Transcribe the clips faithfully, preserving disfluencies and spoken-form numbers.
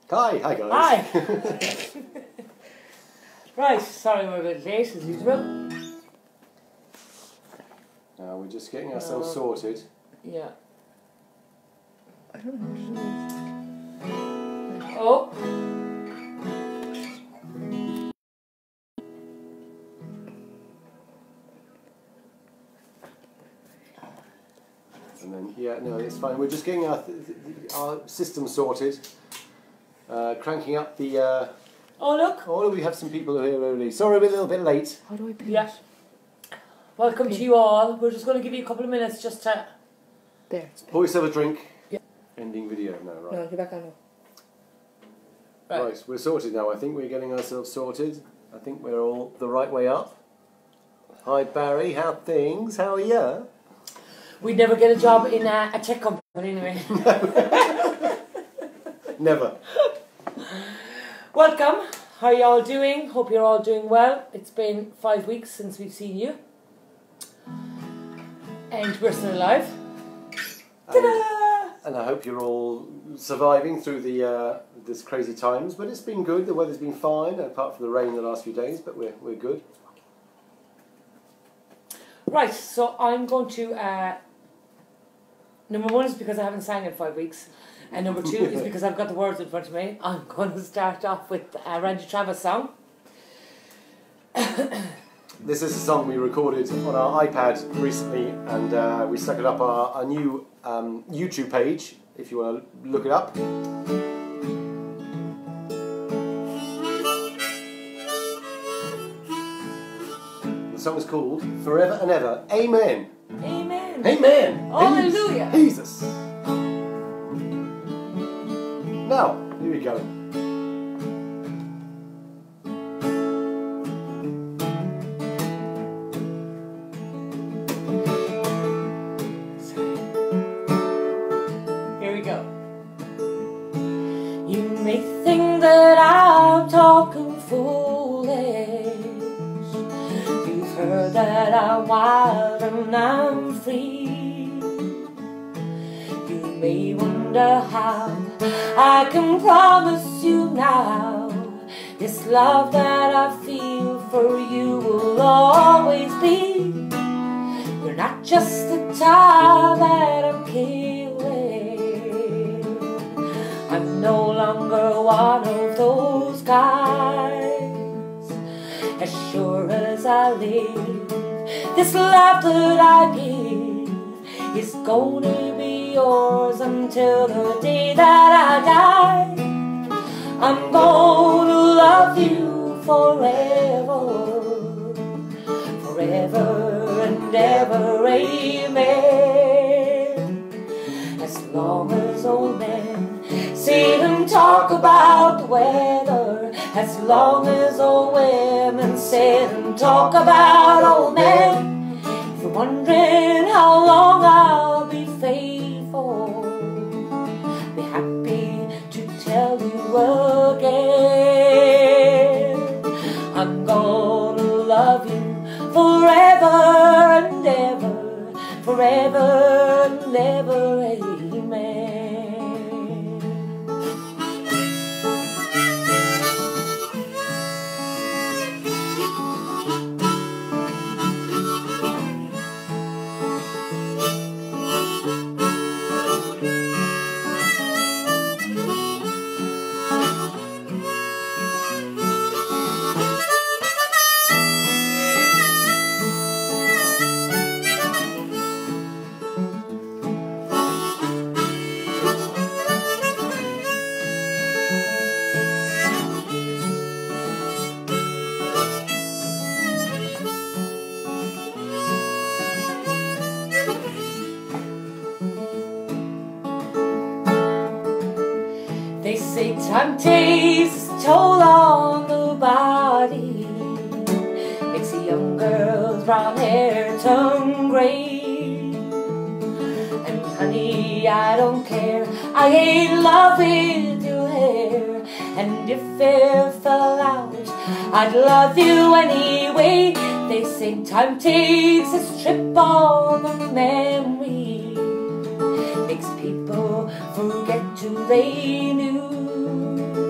Hi, hi guys. Hi. Right, sorry we're a bit late as usual. Uh, we're just getting ourselves No. sorted. Yeah. I don't know what it is. Oh. And then, yeah, no, it's fine. We're just getting our, th th our system sorted. Uh, cranking up the... Uh, Oh, look. oh, we have some people here early. Sorry, we're a little bit late. How do I pin Yeah. it? Welcome Okay. to you all. We're just going to give you a couple of minutes just to... There. Pour yourself a drink. Yeah. Ending video. No, right. No, get back on now. Right. Right, we're sorted now. I think we're getting ourselves sorted. I think we're all the right way up. Hi Barry, how things? How are you? We'd never get a job in a, a tech company anyway. Never. Welcome. How are you all doing? Hope you're all doing well. It's been five weeks since we've seen you. And we're still alive. Ta-da! And I hope you're all surviving through the uh, this crazy times. But it's been good. The weather's been fine, apart from the rain the last few days. But we're we're good. Right, so I'm going to... Uh, number one is because I haven't sang in five weeks. And number two is because I've got the words in front of me. I'm going to start off with a Randy Travis song. This is a song we recorded on our iPad recently, and uh, we stuck it up our, our new um, YouTube page. If you want to look it up. The song is called Forever and Ever. Amen. Amen. Amen. Hallelujah. Jesus. Now, here we go. Here we go. You may think that I'm talking foolish. You've heard that I'm wild and I'm free. You may wonder how I can promise you now this love that I feel for you will always be. You're not just the time that I'm killing. I'm no longer one of those guys. As sure as I live, this love that I give is gonna be yours until the day that I die. I'm gonna love you forever, forever and ever, amen. As long as old men sit and talk about the weather, as long as old women sit and talk about old men, if you're wondering how long I'll be faithful, be happy to tell you again. I'm gonna love you forever and ever, forever and ever, amen. They say time takes its toll on the body, makes a young girl's brown hair turn grey. And honey, I don't care, I ain't in love with your hair. And if it fell out, I'd love you anyway. They say time takes its trip on the memory, makes people forget who they knew.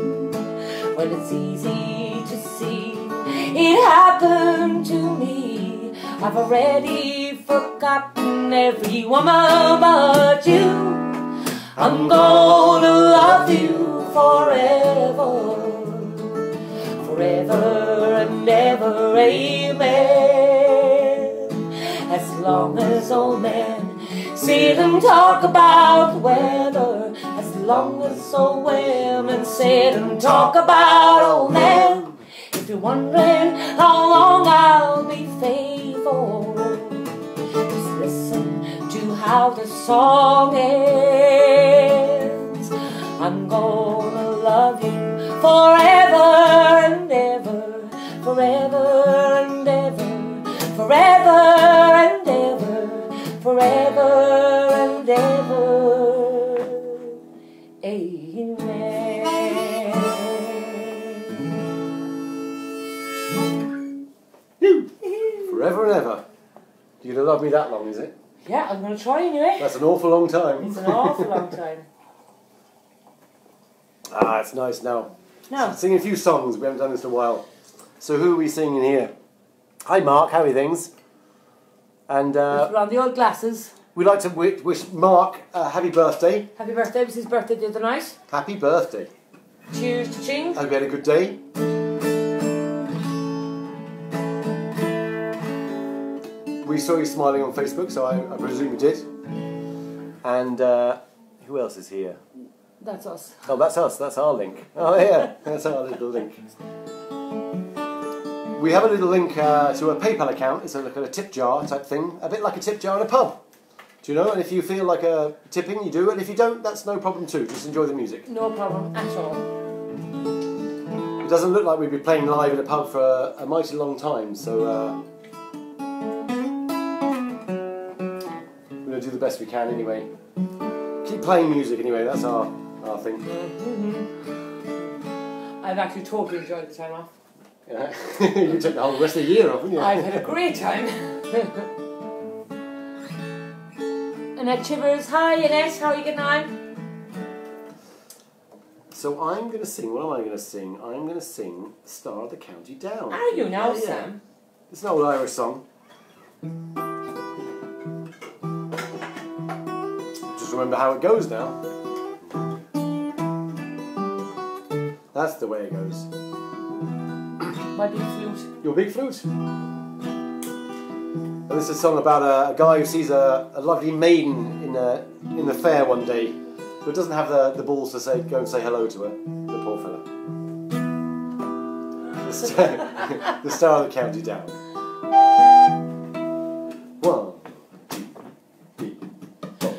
it's easy to see it happened to me. I've already forgotten every woman but you. I'm gonna love you forever, forever and ever, amen. As long as old men sit and talk about the weather, as long as old women sit and talk about old men. If you're wondering how long I'll be faithful, just listen to how the song ends. I'm gonna love you forever and ever, forever and ever, forever and ever, forever and ever, amen. Forever and ever. You're going to love me that long, is it? Yeah, I'm going to try anyway. That's an awful long time. It's an awful long time. Ah, it's nice now. No. Singing a few songs, we haven't done this in a while. So who are we singing here? Hi Mark, how are things? And uh, around the old glasses. we'd like to wish, wish Mark a happy birthday. Happy birthday, it was his birthday the other night. Happy birthday. Cheers to Ching. Hope you had a good day. We saw you smiling on Facebook, so I, I presume you did. And uh, who else is here? That's us. Oh, that's us. That's our link. Oh, yeah. That's our little link. We have a little link uh, to a PayPal account. It's a, like a tip jar type thing. A bit like a tip jar in a pub. Do you know? And if you feel like a tipping, you do. And if you don't, that's no problem too. Just enjoy the music. No problem at all. It doesn't look like we'd be playing live in a pub for a, a mighty long time. So uh, we're going to do the best we can anyway. Keep playing music anyway. That's our, our thing. Mm-hmm. I've actually totally enjoyed the time off. Yeah. You took the whole rest of the year off, didn't you? I've had a great time. Annette Chivers, hi Annette, how are you getting on? So I'm going to sing, what am I going to sing? I'm going to sing Star of the County Down. Are you now, yeah, yeah. Sam? It's an old Irish song. Just remember how it goes now. That's the way it goes. My big flute. Your big flute. And this is a song about a, a guy who sees a, a lovely maiden in, a, in the fair one day, but doesn't have the, the balls to say, go and say hello to her, the poor fella. The star, the Star of the County Down. One, two, three, four.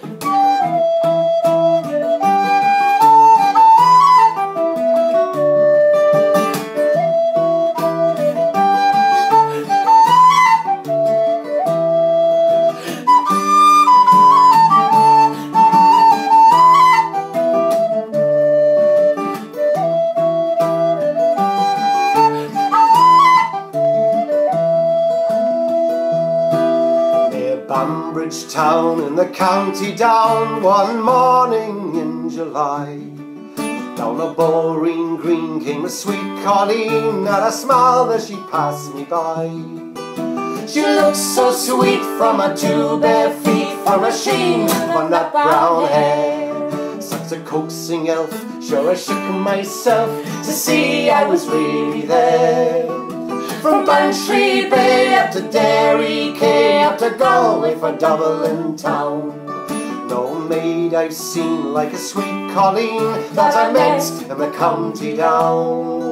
Bambridge town in the county down, one morning in July. Down a bowling green came a sweet Colleen, and a smile as she passed me by. She looked so sweet from her two bare feet, from her sheen on that brown hair. Such a coaxing elf, sure I shook myself to see I was really there. From Bantry Bay up to Derry Quay, up to Galway for Dublin town. No maid I've seen like a sweet Colleen that I met in the county down.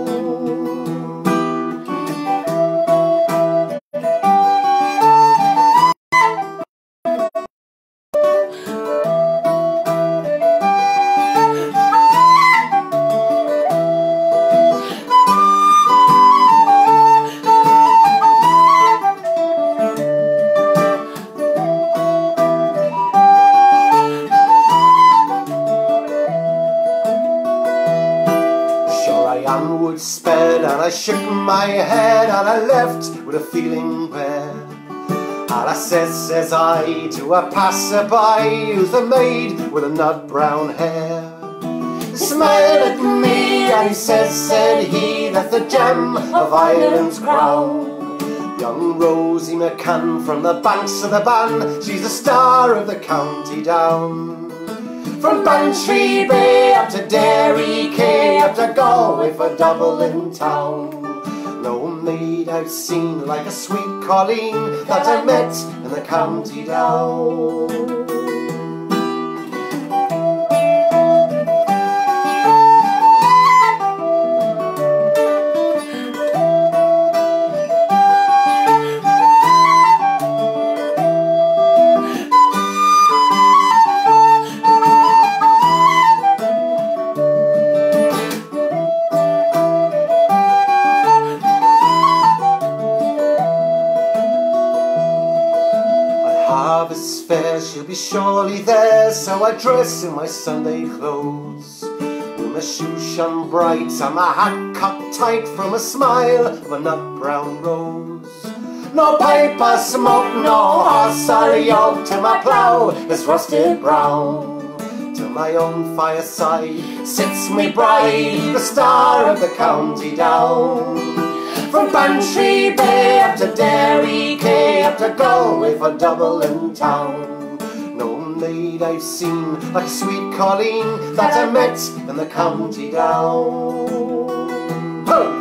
Onward sped, and I shook my head, and I left with a feeling bad. And I says, says I, to a passerby, who's the maid with the nut brown hair. smiled at me, and he says, said he, that's the gem of Ireland's crown. Young Rosie McCann from the banks of the Bann, she's the star of the county down. From Bantry Bay up to Derry Quay, up to Galway for Dublin town. No maid I've seen like a sweet Colleen that I met in the county down. Harvest fair, she'll be surely there, so I dress in my Sunday clothes, with my shoes shone bright and my hat cocked tight from a smile of a nut brown rose. No pipe or smoke, no horse or yoke, till my plough is rusted brown. Till my own fireside sits me bride, the star of the county down. From Bantry Bay up to Derry Quay, up to Galway for Dublin town. No maid I've seen like a sweet Colleen that I met in the county down. Ho!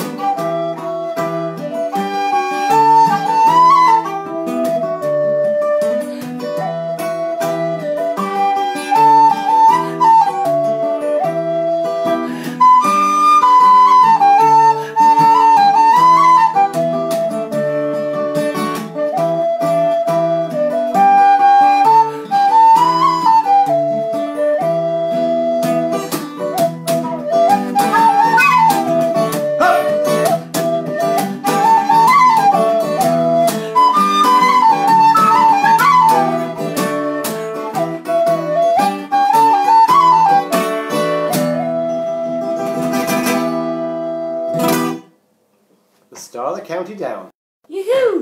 The star of the county down. Yoo-hoo!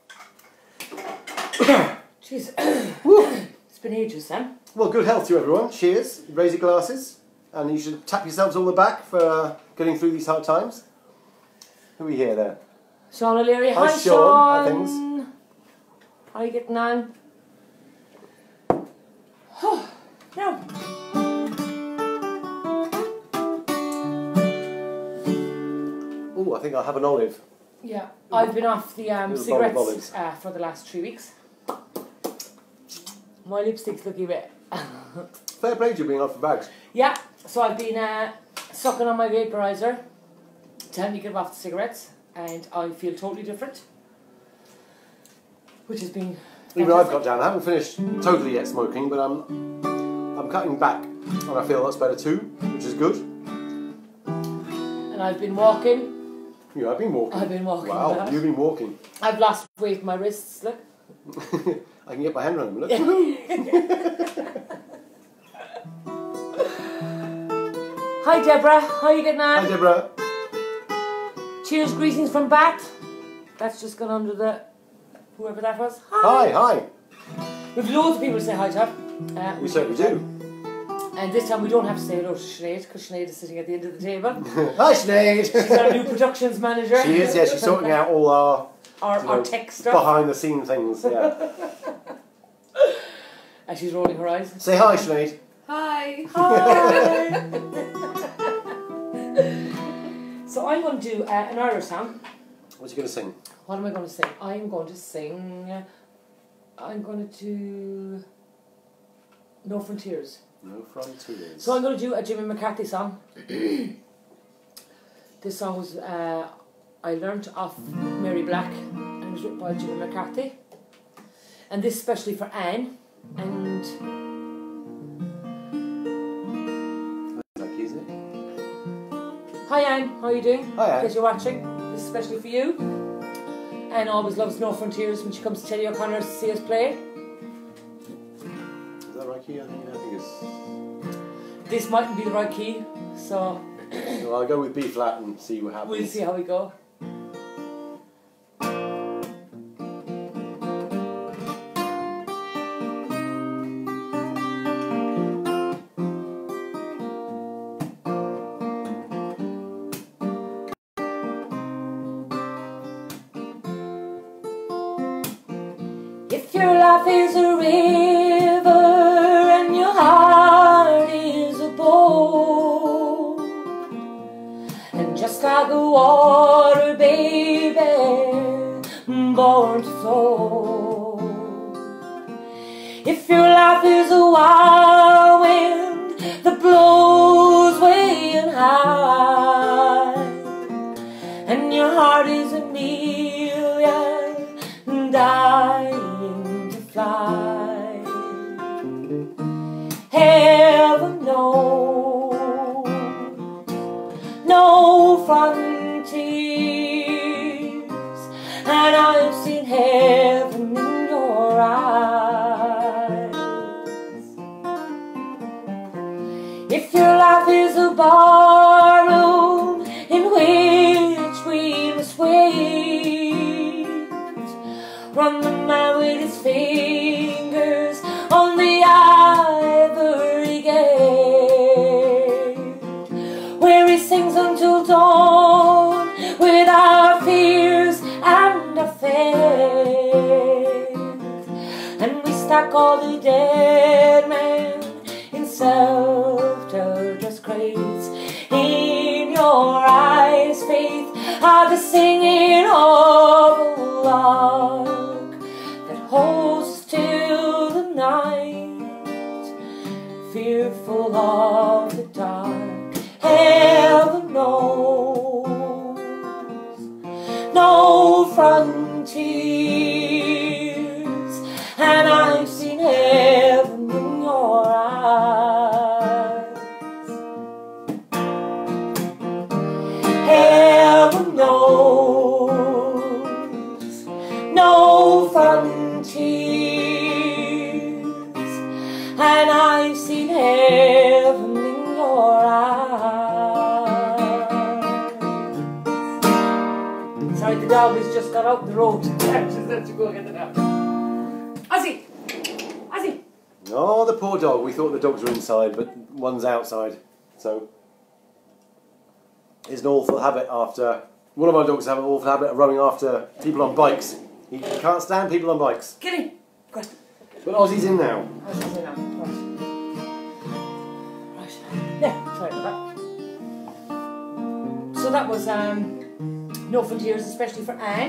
Jeez. It's been ages, Sam. Well, good health to you, everyone. Cheers. Raise your glasses. And you should tap yourselves on the back for uh, getting through these hard times. Who are we here there? Sean O'Leary. Hi, Hi, Sean. How are things? How are you getting on? Now. Oh, I think I'll have an olive. Yeah, I've been off the um, Little bowl of cigarettes olives. uh, for the last three weeks. My lipstick's looking a bit... Fair play to you being off the bags. Yeah, so I've been uh, sucking on my vaporizer to help me get off the cigarettes, and I feel totally different, which has been Even I've got down. I haven't finished totally yet smoking, but I'm I'm cutting back, and I feel that's better too, which is good. And I've been walking. You have been walking. I've been walking. Wow, that. you've been walking. I've lost weight in my wrists. Look. I can get my hand on them. Look. Hi Deborah, how are you getting on? Hi Deborah. Cheers, greetings from Bath. That's just gone under the whoever that was. Hi, hi. We've loads of people to say hi to. Uh, We certainly do. And this time we don't have to say hello to Sinead because Sinead is sitting at the end of the table. Hi Sinead. She's our new productions manager. She is, yeah, she's sorting out all our, our, you our know, tech stuff. behind the scene things, yeah. And she's rolling her eyes. Say hi Sinead. Hi. Hi. So I'm going to do uh, an Irish song. What's you going to sing? What am I going to sing? I'm going to sing... I'm going to do... No Frontiers. No Frontiers. So I'm going to do a Jimmy McCarthy song. This song was... Uh, I learnt off Mary Black, and it was written by Jimmy McCarthy. And this especially for Anne. And... Hi Anne, how are you doing? Hi Anne. In case you're watching, this is especially for you. Anne always loves No Frontiers when she comes to Teddy O'Connor to see us play. Is that right key? I think, I think it's... This mightn't be the right key, so... Well, I'll go with B flat and see what happens. We'll see how we go. life is a river and your heart is a boat, and just like a water baby born to flow. If your life is a wild wind that blows way and high, and your heart is a million dying to fly, heaven knows no frontiers, and I've seen heaven in your eyes. If your life is a barroom in which we must wait, run the man with his fingers on the ivory gate, where he sings until dawn with our fears and our faith, and we stack all the dead men in self-dressed crates. In your eyes, faith, are the singing of a lark that holds us till the night, fearful of the dark. Heaven knows no frontiers, and I've seen heaven in your eyes. Heaven knows no frontiers, and I've seen heaven in your eyes. Sorry, the dog has just got out the road. She's let you go get the dog. Ozzy! Ozzy! Oh, the poor dog. We thought the dogs were inside, but one's outside. So, it's an awful habit after... One of our dogs have an awful habit of running after people on bikes. He can't stand people on bikes. Get him! Go on. But Ozzy's in now. Ozzy's in now. Right. Right. Yeah, sorry about that. So that was um, No Frontiers, especially for Anne.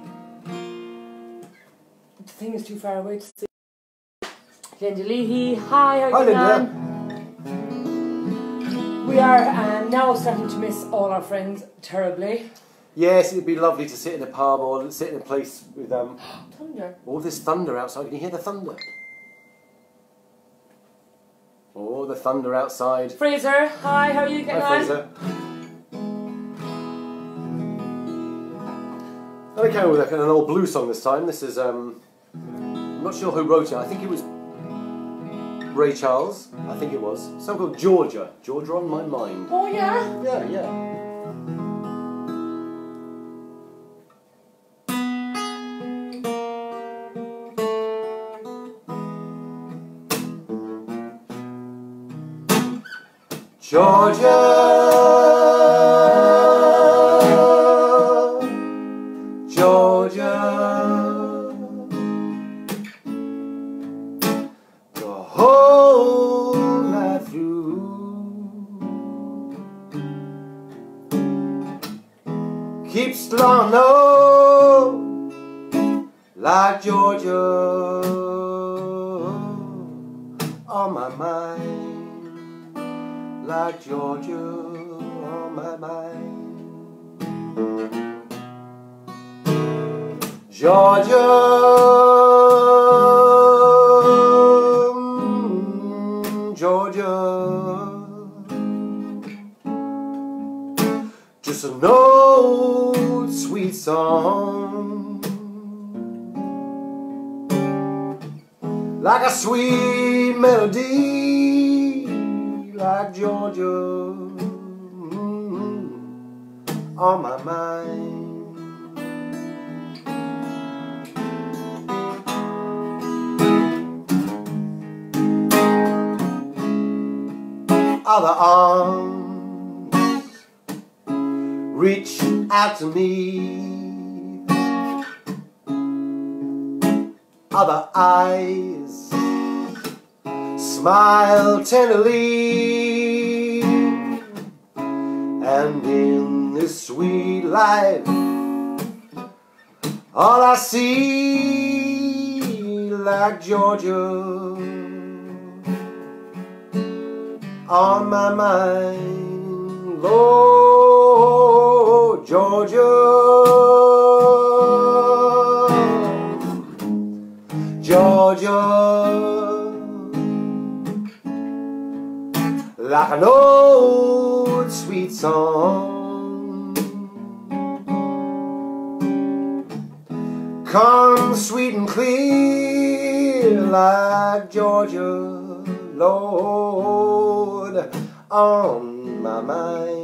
The thing is too far away to see. Linda Leahy, hi, how are Hi, you Linda. doing? We are um, now starting to miss all our friends terribly. Yes, it'd be lovely to sit in a pub or sit in a place with um, Thunder. all this thunder outside. Can you hear the thunder? Oh, the thunder outside. Fraser, hi, how are you getting Hi, on? Fraser. Okay, with an old blues song this time. This is, um, I'm not sure who wrote it. I think it was Ray Charles. I think it was. Song called Georgia. Georgia on My Mind. Oh yeah? Yeah, yeah. Georgia, Georgia, the whole night through, keeps long no like Georgia on my mind. Like Georgia on my mind. Georgia, mm, Georgia, just an old sweet song, like a sweet melody. Like Georgia, mm-hmm, on my mind. Other arms reach out to me, other eyes smile tenderly, and in this sweet life all I see like Georgia on my mind, Lord, Georgia, Georgia, like an old sweet song, come sweet and clear like Georgia, Lord, on my mind.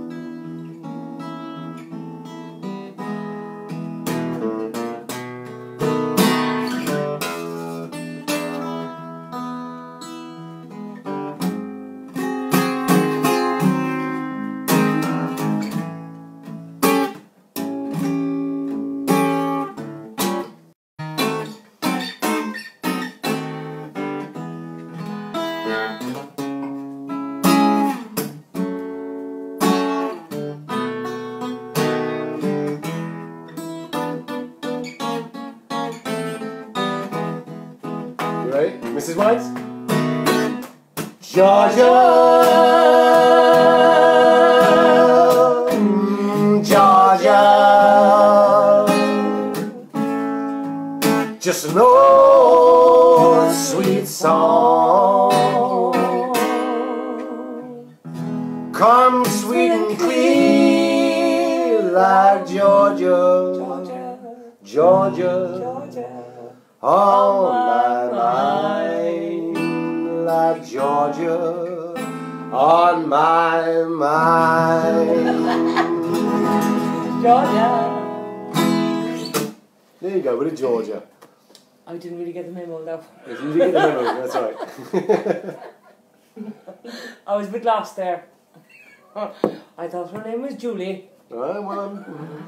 Right, Missus White? Georgia, Georgia, just an old sweet song, come sweet and clear like Georgia, Georgia, Georgia. On my mind, like Georgia, on my mind. Georgia. There you go, with a Georgia. I didn't really get the memo, love. If you didn't get the memo, that's right. I was a bit lost there. I thought her name was Julie. Right, well, um,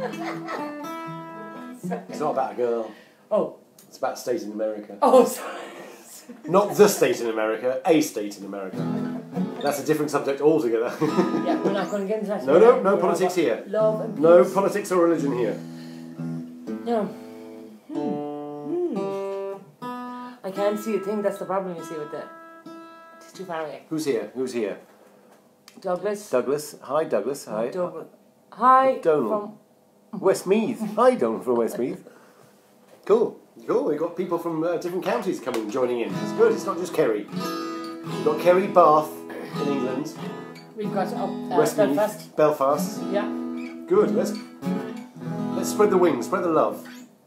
it's not about a girl. Oh. It's about a state in America. Oh, sorry. Not the state in America, a state in America. That's a different subject altogether. Yeah, we're not going to get into that. No, no, no politics here. Love and peace. No politics or religion here. No. Hmm. Hmm. I can't see a thing. That's the problem you see with the... It's too far away. Who's here? Who's here? Douglas. Douglas. Hi, Douglas. Hi. Douglas. Hi. Donald. From Westmeath. Hi, Donald from Westmeath. Cool. Cool. We've got people from uh, different counties coming, joining in. It's good. It's not just Kerry. We've got Kerry, Bath in England. We've got uh, uh, Westmeath, Belfast. Belfast. Yeah. Good. Let's let's spread the wings, spread the love.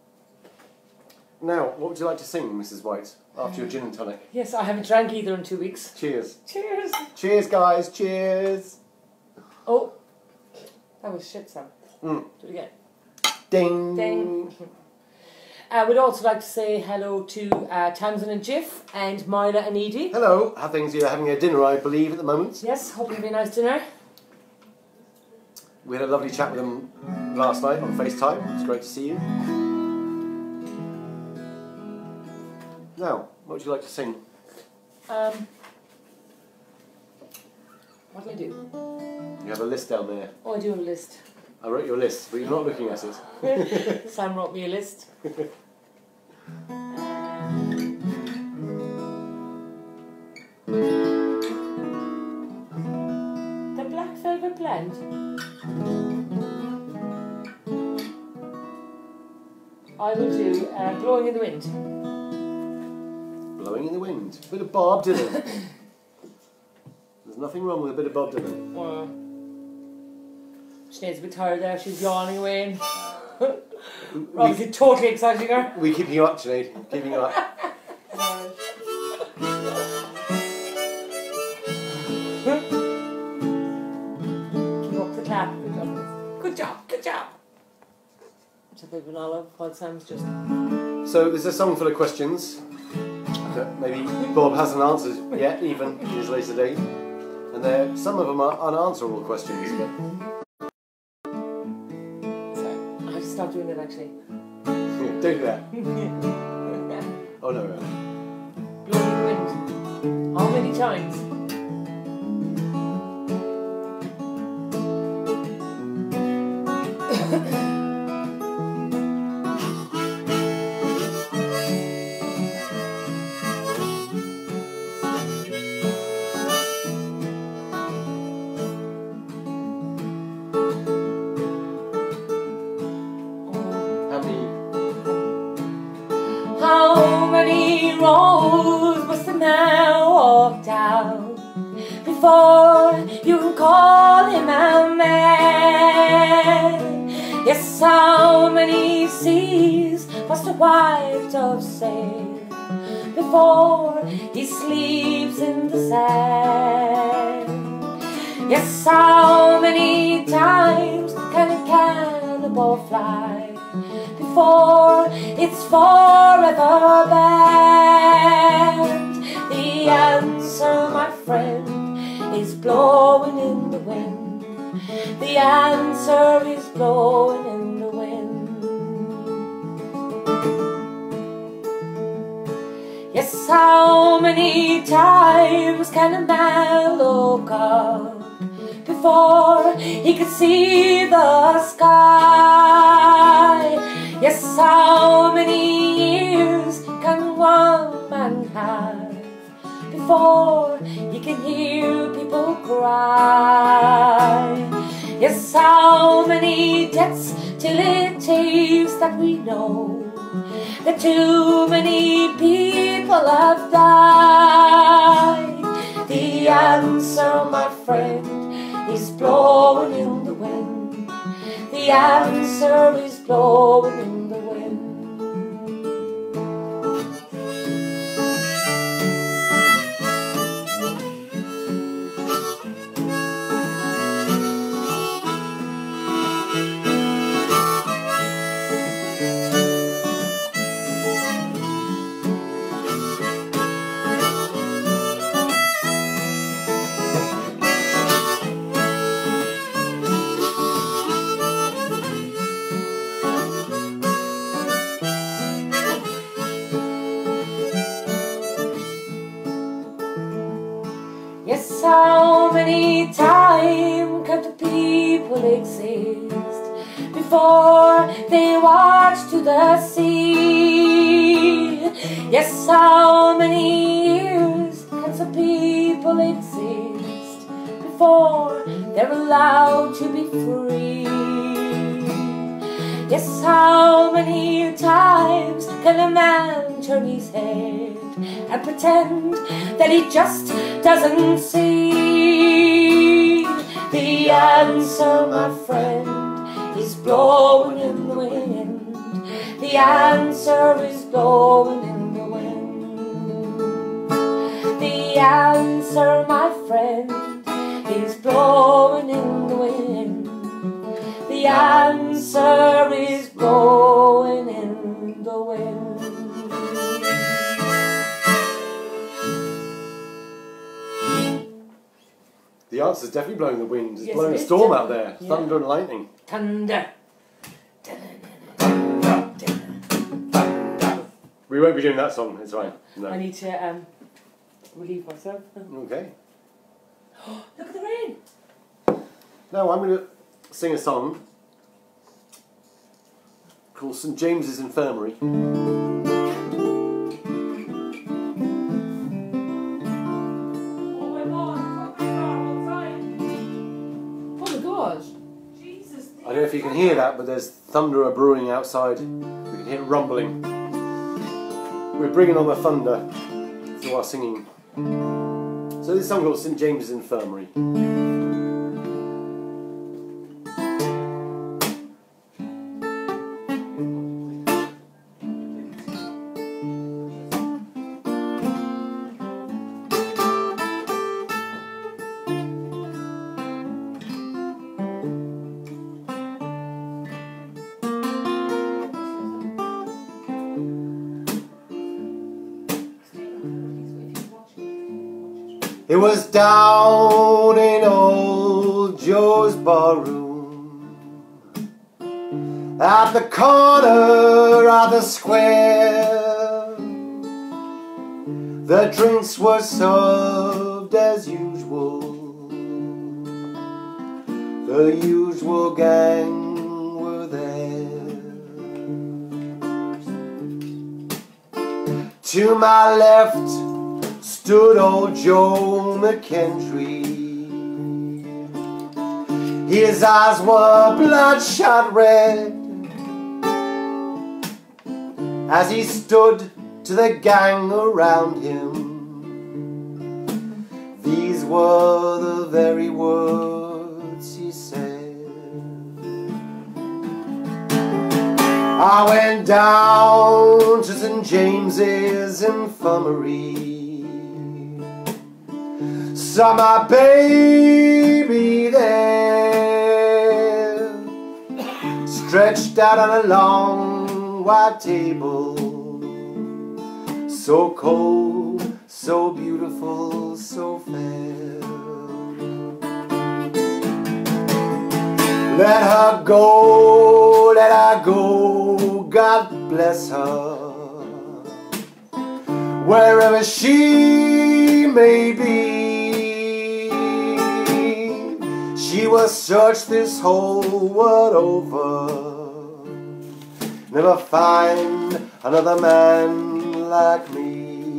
Now, what would you like to sing, Missus White, after your gin and tonic? Yes, I haven't drank either in two weeks. Cheers. Cheers. Cheers, guys. Cheers. Oh, that was shit, Sam. Mm. Do it again. Ding. Ding. I would also like to say hello to uh, Tamsin and Jiff and Myla and Edie. Hello. How things? You're having a dinner, I believe, at the moment. Yes, hoping it'll be a nice dinner. We had a lovely chat with them last night on FaceTime. It's great to see you. Now, what would you like to sing? Um, what do I do? You have a list down there. Oh, I do have a list. I wrote your list, but you're not looking at it. Sam wrote me a list. The Black Velvet Blend. I will do uh, Blowing in the Wind. Blowing in the Wind. A bit of Bob Dylan. There's nothing wrong with a bit of Bob Dylan. Uh, Sinead's a bit tired there, she's yawning away. We're obviously we, totally exciting her. We're keeping you up, Sinead. Keeping you up. Keep up the clap. Good job, good job. It's a bit of an olive while Sam's just... So there's a song full of questions that maybe Bob hasn't answered yet, even in his later date. And there, some of them are unanswerable questions. But... Sorry, I have to stop doing that actually. Don't do that. Oh no. Blowing in the wind. How many times? How many roads must a man walk down before you can call him a man? Yes, how many seas must a white dove sail before he sleeps in the sand? Yes, how many times can a cannonball fly before it's forever banned? The answer, my friend, is blowing in the wind. The answer is blowing in the wind. Yes, how many times can a man look up before he could see the sky? Yes, how many years can one man have before he can hear people cry? Yes, how many deaths till it takes that we know that too many people have died? The answer, my friend, is blowing in the wind. The answer is blowing in the wind. Yes, how many times can the people exist before they march to the sea? Yes, how many years can some people exist before they're allowed to be free? Yes, how many times can a man turn his head and pretend that he just doesn't see? The answer, my friend, is blowing in the wind. The answer is blowing in the wind. The answer, my friend, is blowing in the wind. The answer is blowing in the wind. The answer is definitely blowing the wind. It's Yes, blowing it a is, storm out definitely. there. Yeah. Thunder and lightning. Thunder. We won't be doing that song, it's fine. No. I need to um, relieve myself. Okay. Look at the rain. Now I'm going to sing a song called Saint James's Infirmary. Oh my God, it's not very far outside. Oh my gosh. Jesus. I don't know if you can hear that, but there's thunder brewing outside. We can hear it rumbling. We're bringing on the thunder through our singing. So this song called Saint James's Infirmary. It was down in old Joe's barroom, at the corner of the square. The drinks were served as usual. The usual gang were there. To my left stood old Joe McKentry. His eyes were bloodshot red as he stood to the gang around him. These were the very words he said. I went down to Saint James's Infirmary, saw my baby there, stretched out on a long white table, so cold, so beautiful, so fair. Let her go, let her go, God bless her, wherever she may be. She will search this whole world over, never find another man like me.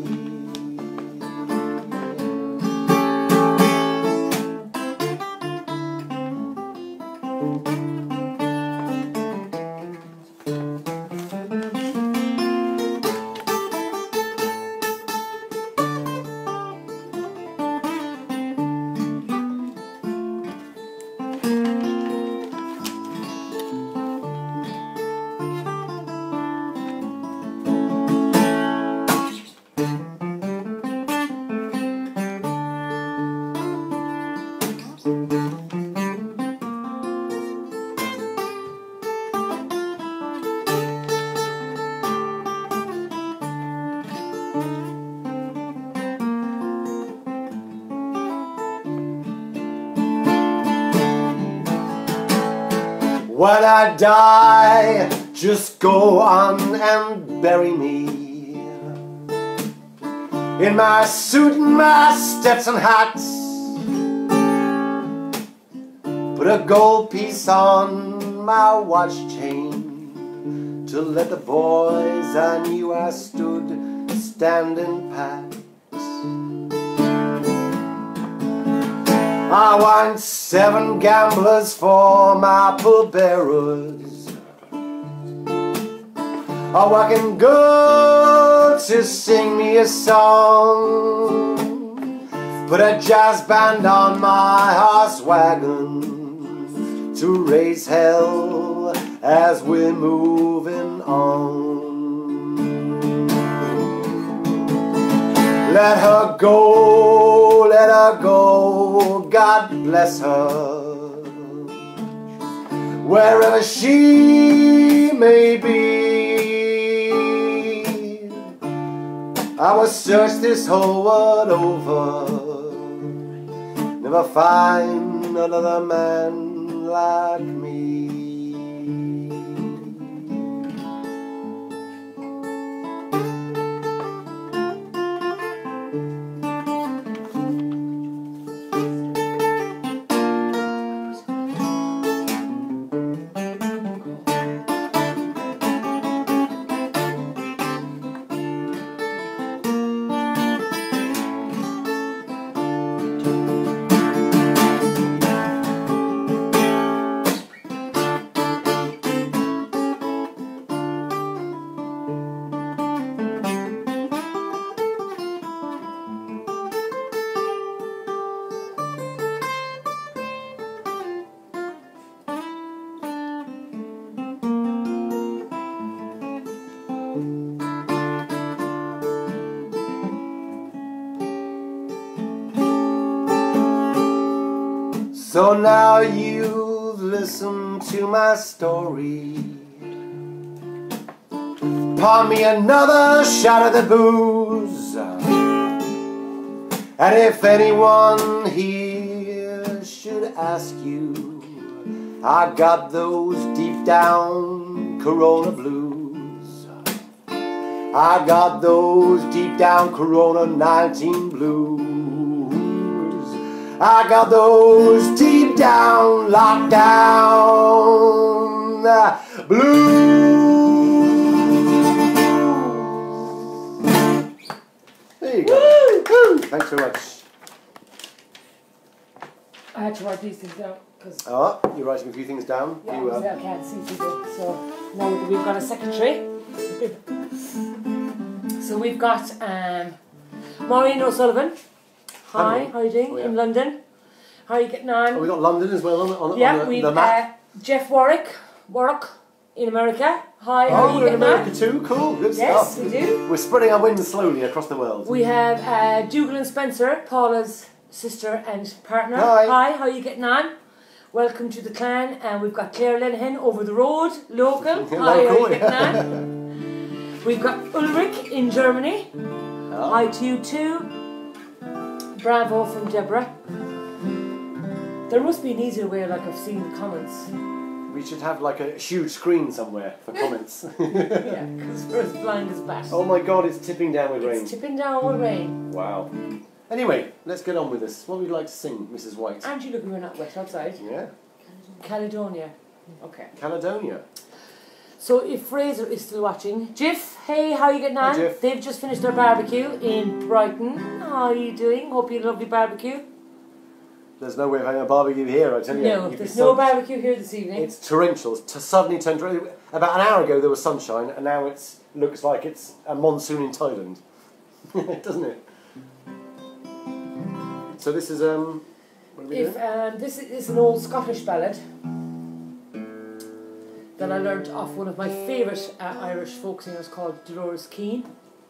When I die, just go on and bury me in my suit and my Stetson hat. Put a gold piece on my watch chain to let the boys I knew I stood standing pat. I want seven gamblers for my pallbearers, a working girl to sing me a song, put a jazz band on my horse wagon to raise hell as we're moving on. Let her go, let her go, God bless her, wherever she may be. I will search this whole world over, never find another man like me. So now you've listened to my story. Pour me another shot of the booze, and if anyone here should ask you, I got those deep down Corona blues. I got those deep down Corona nineteen blues. I got those deep down lockdown uh, blues. There you go. Woo! Woo! Thanks very much. I had to write these things down because Oh, you're writing a few things down. yeah, you, uh, I can't see people. So now we've got a secretary. So we've got um, Maureen O'Sullivan. Hi, Hello. how are you doing Oh, yeah. in London? How are you getting on? Oh, we got London as well on, on, yeah, on the, we've the map. uh, Jeff Warwick, Warwick in America. Hi, how Oh, are you we're in getting America on? too. Cool, good Yes, stuff. we do. We're spreading our wings slowly across the world. We have uh, Dougal and Spencer, Paula's sister and partner. Hi. Hi, how are you getting on? Welcome to the clan, and we've got Claire Linehan over the road, local. Hi, how are Local, you getting yeah. on? We've got Ulrich in Germany. Oh. Hi to you too. Bravo from Deborah. There must be an easier way, like I've seen the comments. We should have like a huge screen somewhere for comments. Yeah, because we're as blind as bat. Oh my god, it's tipping down with rain. It's tipping down with rain. Wow. Anyway, let's get on with this. What would you like to sing, Missus White? Aren't you looking we're not wet outside? Yeah. Caledonia. Okay. Caledonia. So if Fraser is still watching, Jiff, hey, how are you getting Hi, on? Jiff. They've just finished their barbecue in Brighton. How are you doing? Hope you had a lovely barbecue. There's no way of having a barbecue here, I tell you. No, You'd be there's so- no barbecue here this evening. It's torrential. It's t- suddenly turned. About an hour ago there was sunshine, and now it's looks like it's a monsoon in Thailand, doesn't it? So this is um. What are we If doing? um, this is an old Scottish ballad that I learnt off one of my favourite uh, Irish folk singers called Dolores Keane.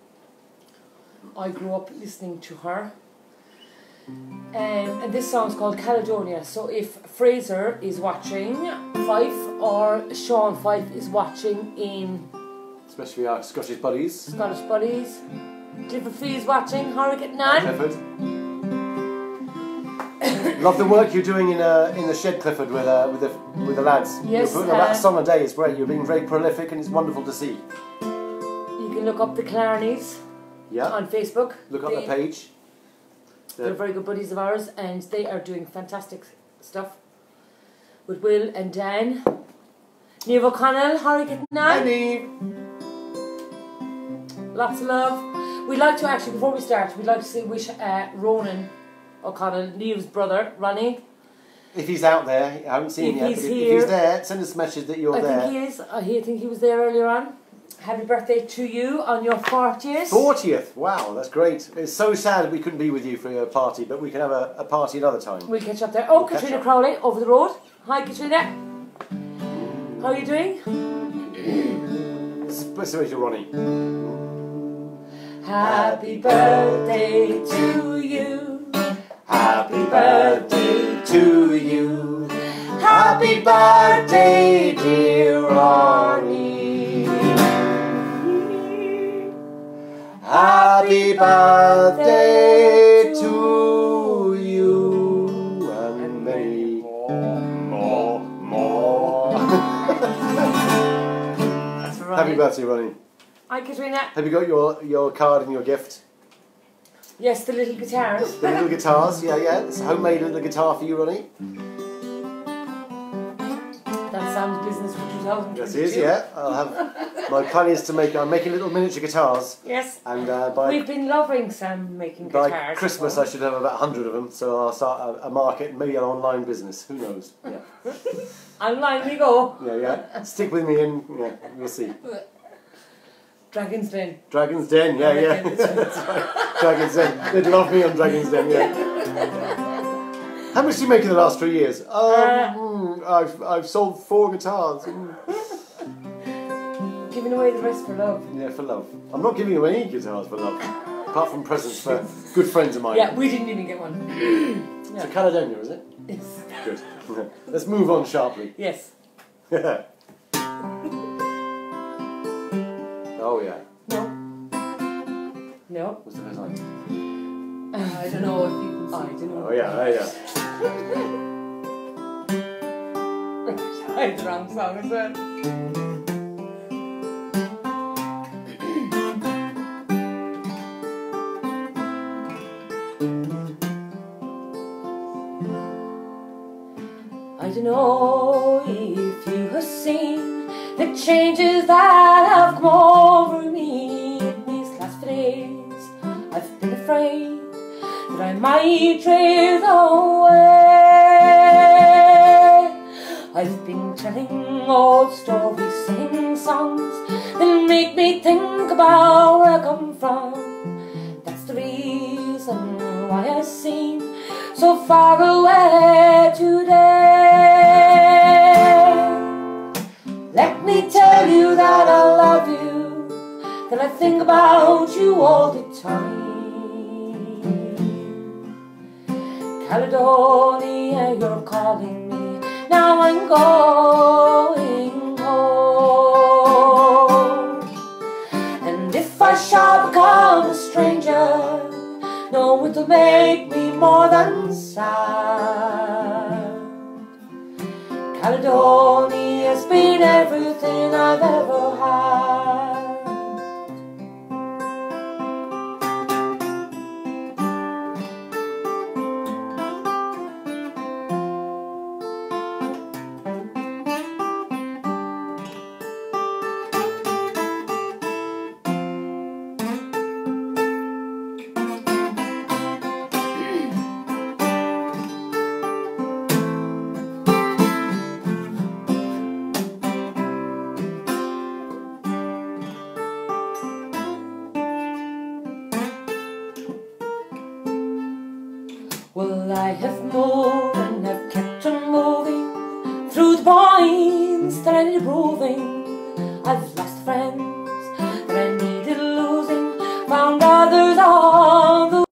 I grew up listening to her. Um, and this song's called Caledonia. So if Fraser is watching, Fife, or Sean Fife is watching in Especially our Scottish buddies. Scottish Buddies, Clifford Fee's watching, how are we getting on? Clifford. Love the work you're doing in uh, in the shed, Clifford, with uh, with the with the lads. Yes, You're putting about uh, a song a day. It's great. You're being very prolific, and it's wonderful to see. You can look up the Killarneys Yeah. on Facebook. Look up They- the page. They're very good buddies of ours, and they are doing fantastic stuff with Will and Dan. Niamh O'Connell, how are you getting on? Annie. Lots of love. We'd like to actually, before we start, we'd like to say wish uh, Ronan O'Connell, Niamh's brother, Ronnie. If he's out there, I haven't seen If him yet. he's But if, if here- he's there, send us a message that you're I there. think he is. I he- think he was there earlier on. Happy birthday to you on your fortieth. Fortieth. Wow, that's great. It's so sad we couldn't be with you for your party, but we can have a, a party another time. We'll catch up there. Oh, We'll catch Katrina up. Crowley, over the road. Hi, Katrina. How are you doing? Especially to Ronnie. Happy birthday to you. Happy birthday to you. Happy birthday, dear Ronnie. Happy birthday to you and many more, more, more. That's right. Happy birthday, Ronnie. Hi, Katrina. Have you got your, your card and your gift? Yes, the little guitars. The little guitars, yeah, yeah. It's a homemade little guitar for you, Ronnie. That sounds business for two thousand twenty-two. Yes, it is, yeah. I'll have. My plan is to make. I'm making little miniature guitars, Yes. and uh, by We've been loving Sam making by guitars. Christmas I should have about a hundred of them. So I'll start a, a market, maybe an online business. Who knows? Yeah, Online we go. yeah, yeah. Stick with me, and yeah, we'll see. Dragon's Den. Dragon's Den, yeah, yeah. That's right. Dragon's Den. They'd love me on Dragon's Den, yeah. How much did you make in the last three years? Um, Uh, mm, I've I've sold four guitars. Mm. Giving away the rest for love. Yeah, for love. I'm not giving you any guitars for love, apart from presents for good friends of mine. Yeah, we didn't even get one. It's a Caledonia, is it? Yes. Good. Let's move on sharply. Yes. Oh yeah. No. No. What's the first line? I don't know if you can see. I don't know. Oh yeah, oh yeah. I had the wrong song as well. don't know if you have seen the changes that have come over me in these last few days. I've been afraid that I might drift away. I've been telling old stories, singing songs that make me think about where I come from. That's the reason why I seem so far away today. Let me tell you that I love you, that I think about you all the time. Caledonia, you're calling me, now I'm going home. And if I shall become a stranger, no, it'll make me more than sad. Caledonia's been everything I've ever had. Well, I have moved and I've kept on moving through the points that I needed proving. I've lost friends that I needed losing, found others on the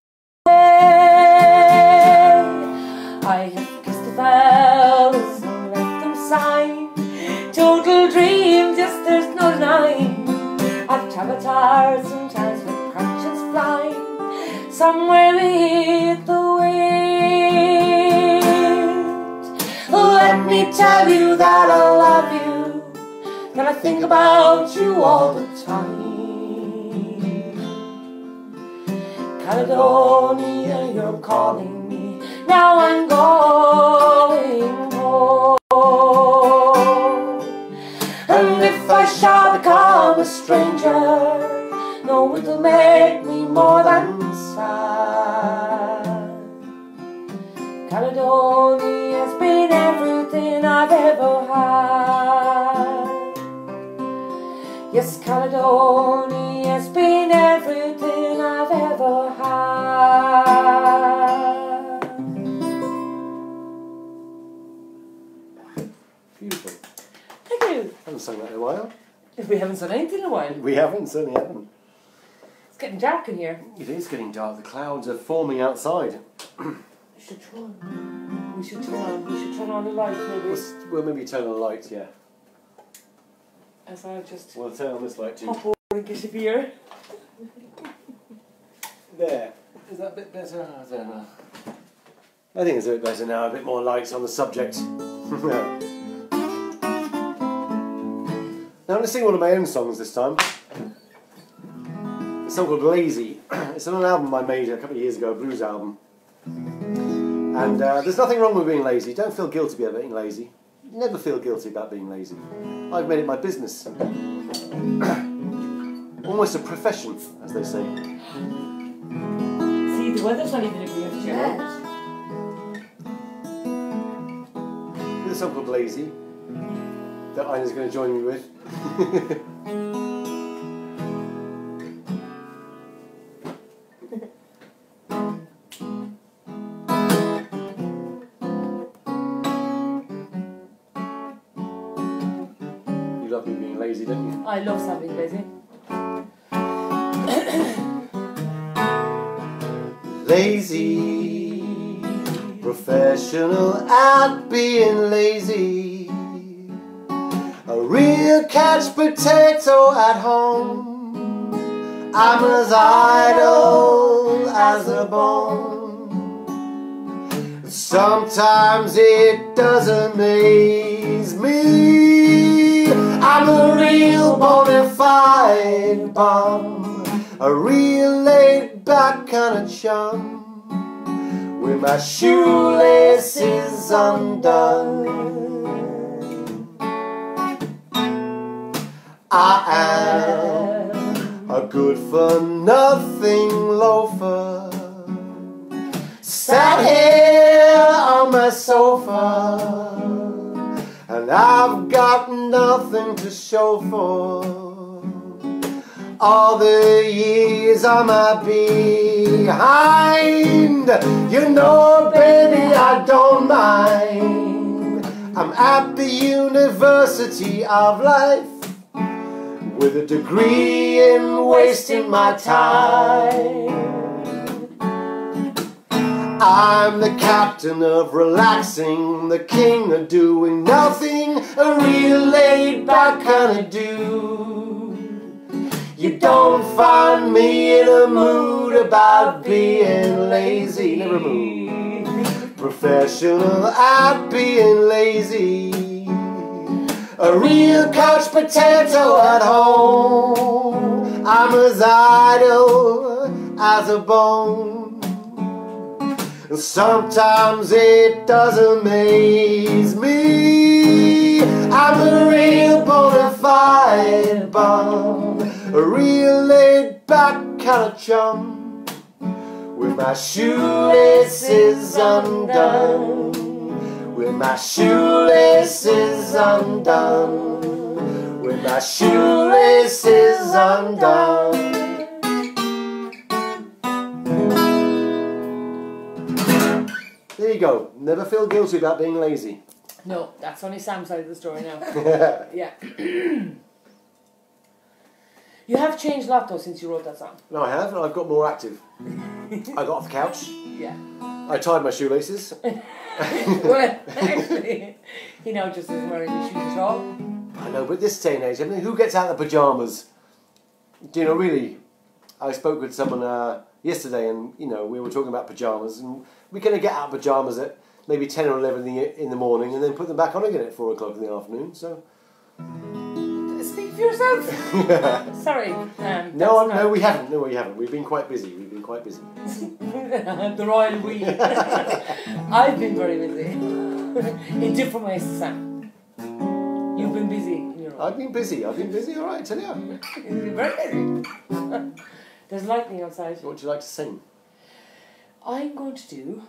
way. I have kissed the fellas and left them sighing. Total dreams, yes, there's no denying. I've travelled hard sometimes with conscience flying somewhere with the wind. Let me tell you that I love you, that I think about you all the time. Caledonia, you're calling me, now I'm going home. And if I shall become a stranger, no, it'll make me more than sad. Caledonia's been everything I've ever had. Yes, Caledonia's been everything I've ever had. Beautiful. Thank you. Haven't sung that in a while. We haven't sung anything in a while. We haven't, certainly haven't. It's getting dark in here. It is getting dark. The clouds are forming outside. We should turn. We should turn on. We should turn on the light, maybe. We'll, we'll maybe turn on the lights, yeah. As I just We'll turn on this light too. pop over and get a beer. There. Is that a bit better? I don't know. I think it's a bit better now. A bit more lights on the subject. Now I'm going to sing one of my own songs this time. It's a song called Lazy. It's on an album I made a couple of years ago, a blues album. And uh, there's nothing wrong with being lazy. Don't feel guilty about being lazy. Never feel guilty about being lazy. I've made it my business. Almost a profession, as they say. See, the weather's not even agreeing with you. Yes. There's a song called Lazy that Ina's going to join me with. You love me being lazy, don't you? I love something lazy. Lazy, professional at being lazy, a real couch potato at home. I'm as idle as a bone. Sometimes it does amaze me. I'm a real bona fide bum, a real laid back kind of chum, with my shoelaces is undone. I am a good-for-nothing loafer, sat here on my sofa, and I've got nothing to show for all the years on my behind. You know, baby, I don't mind. I'm at the University of Life with a degree in wasting my time. I'm the captain of relaxing, the king of doing nothing, a real laid-back kind of dude. You don't find me in a mood about being lazy, never move. Professional at being lazy, a real couch potato at home. I'm as idle as a bone. Sometimes it does amaze me. I'm a real bona fide bum, a real laid-back kind of chum, with my shoelaces undone, with my shoelaces undone, with my shoelaces undone. There you go. Never feel guilty about being lazy. No, that's only Sam's side of the story now. Yeah. You have changed a lot though since you wrote that song. No, I have, and I've got more active. I got off the couch. Yeah. I tied my shoelaces. Well, actually, he now just isn't wearing his shoes at all. I know, but this day and age, I mean, who gets out of pyjamas? Do you know, really? I spoke with someone uh, yesterday, and you know, we were talking about pyjamas, and we kind of get out of pyjamas at maybe ten or eleven in the, in the morning, and then put them back on again at four o'clock in the afternoon. So, speak for yourself. Sorry. Um, no, no, we haven't. No, we haven't. We've been quite busy. We've been quite busy. The royal we. I've been very busy in different ways to Sam. You've been busy in your own. I've been busy. I've been busy. All right, tell you. You've been very busy. There's lightning outside. What would you like to sing? I'm going to do.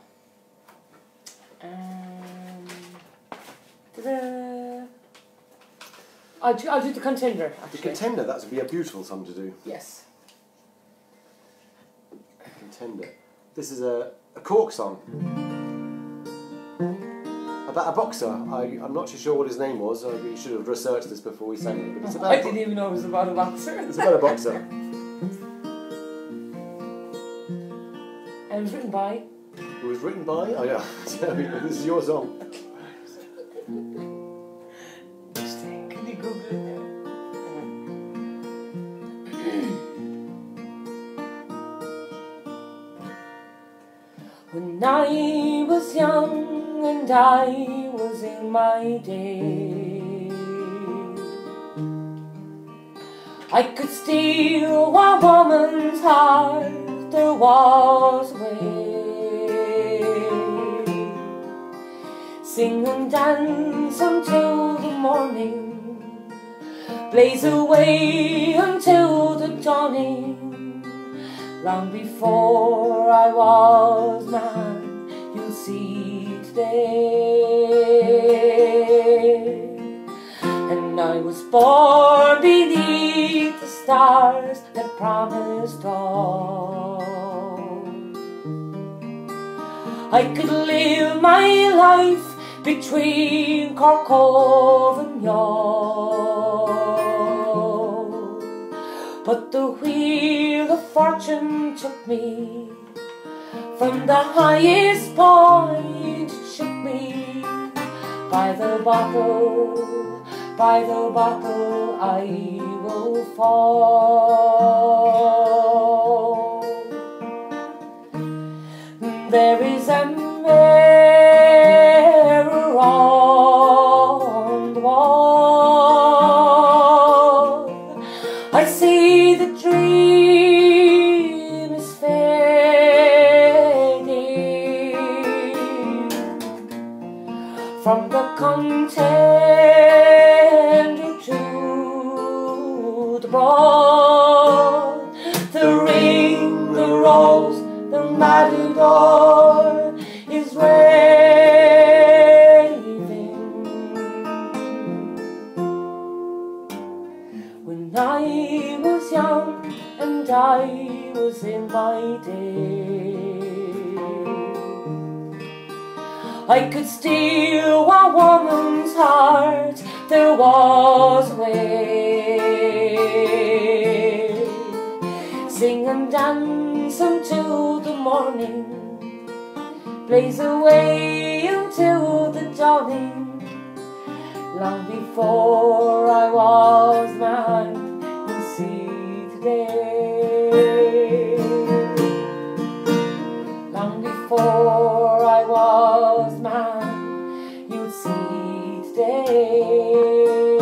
Um, ta-da. I'll do, I'll do the contender. Actually. The contender. That would be a beautiful song to do. Yes. Contender. This is a, a Cork song about a boxer. I, I'm not too sure what his name was. I we should have researched this before we sang it. But it's about I didn't even know it was about a boxer. It's about a boxer. And it was written by? It was written by? Oh yeah, this is your song. Interesting. Can you Google it now? When I was young and I was in my day, I could steal a woman's heart. There was a way, sing and dance until the morning, blaze away until the dawning. Long before I was man, you'll see today. And I was born beneath the stars that promised all. I could live my life between Cork Cove and Youghal, but the wheel of fortune took me from the highest point. It shook me by the bottle, by the bottle I will fall. There is a mirror on the wall. I see the dream is fading. from the contender to the broad, the ring, the rose, the matador is raving. When I was young and I was in my day, I could steal a woman's heart. There was a way. Sing and dance until the morning, blaze away until the dawning. Long before I was man, you see today. Long before I was man, you'd see today.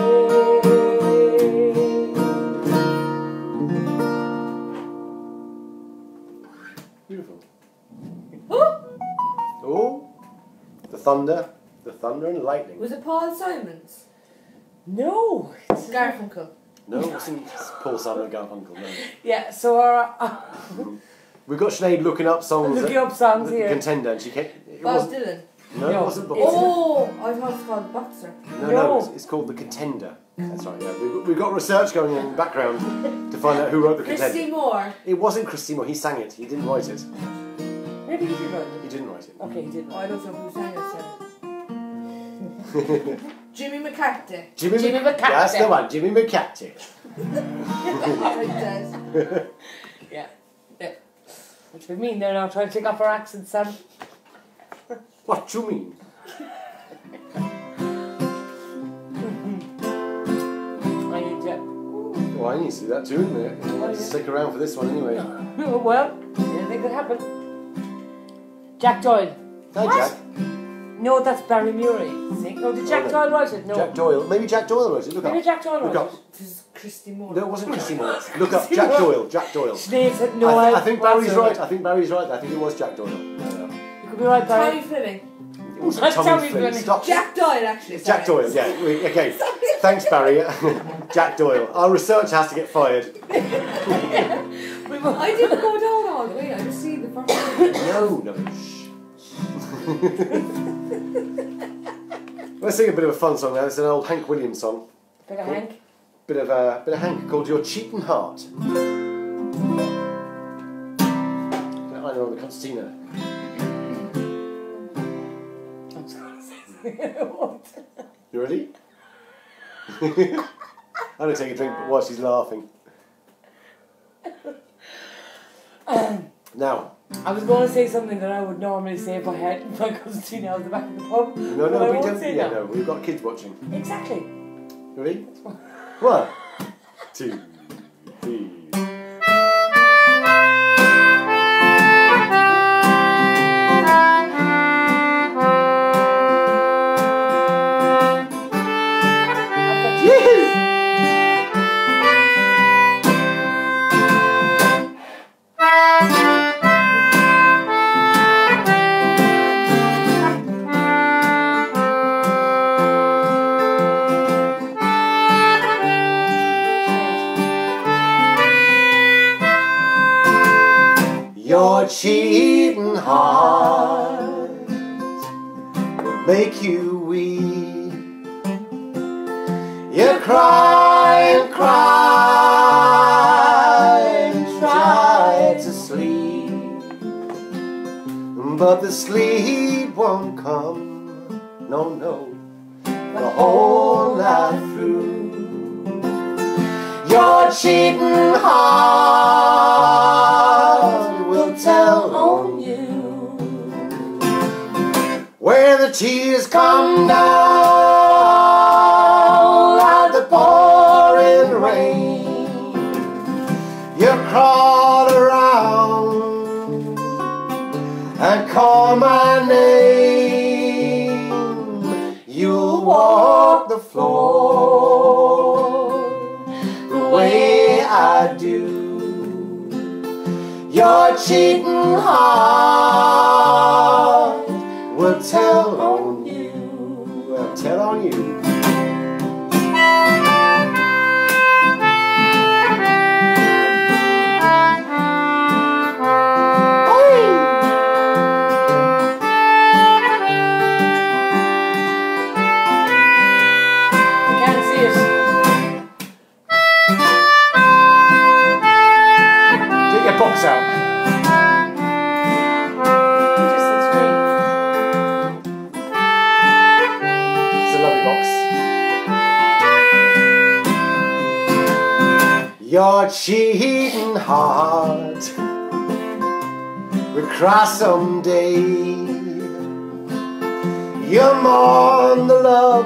Beautiful. Ooh. Oh, the thunder, the thunder and lightning. Was it Paul Simons? No. It's Garfunkel. No, it wasn't Paul Simon and Garfunkel, no. Yeah, so our, uh, We've got Sinead looking up songs. looking that- up songs the here. Contender, and she kept. It Bob wasn't, Dylan. no, it No, wasn't Bob it's- Dylan. Oh, I thought it was called Boxer. No, no, No. it's, it's called The Contender. That's right, yeah. We've, we've got research going on in the background to find out who wrote The Contender. Christy Moore. It wasn't Chris Seymour, he sang it, he didn't write it. Maybe you did write He it. didn't write it. Okay, you did. Oh, I don't know who sang it. Jimmy McCarthy. Jimmy, Jimmy Mc- McCarthy. That's the one, Jimmy McCarthy. Like that. Yeah. Yeah. What do you mean? They're now trying to take off our accents, Sam. What you mean? I need to. Well, I need to see that too, isn't it? Oh, yeah. Stick around for this one anyway. Oh, well, anything could happen. Jack Doyle. Hi, What? Jack. No, that's Barry Murray. See? No, did Jack Oh, no. Doyle write it? No. Jack Doyle. Maybe Jack Doyle wrote it. Look Maybe up. Jack Doyle Look wrote up. it. This is Christy Moore. No, it wasn't Chris Seymour. Look up. Jack Doyle. Jack Doyle. Sinead said no. I, th- I think Barry's whatsoever. right. I think Barry's right. I think it was Jack Doyle. No, no. You could be right, Barry. Tommy Fleming. It wasn't That's Tommy Tommy Flynn. Fleming. Stop. Jack Doyle, actually. It's Jack sorry. Doyle, yeah. We, okay. Thanks, Barry. Jack Doyle. Our research has to get fired. I didn't go down all the way. I just see the first one. No, no. Shh. Let's sing a bit of a fun song now. It's an old Hank Williams song. Bit of Hank. Bit of a bit of Hank called "Your Cheating Heart." I know on the concertina. I'm just gonna say what? You ready? I'm gonna take a drink while she's laughing. Now. I was going to say something that I would normally say if I had my cousin Tina out the back of the pub. No, but I no, we won't don't. say Yeah, that. no, we've got kids watching. Exactly. Ready? One, two, three. Your cheating heart will make you weep. You cry and cry and try to sleep, but the sleep won't come, no, no, the whole night through. Your cheating heart will tell on you where the tears come down like the pouring rain. You crawl around and call my name. You'll walk the floor the way I do. Your cheating heart will tell on you on you. Box out. It's a lovely box. Your cheating heart will cry someday. You mourn the love